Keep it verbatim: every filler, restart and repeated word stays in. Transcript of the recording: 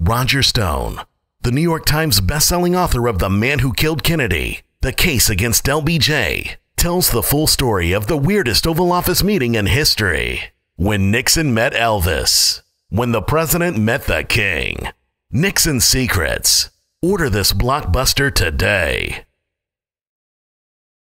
Roger Stone, the New York Times bestselling author of The Man Who Killed Kennedy, The Case Against L B J, tells the full story of the weirdest Oval Office meeting in history. When Nixon met Elvis. When the president met the king. Nixon's secrets. Order this blockbuster today.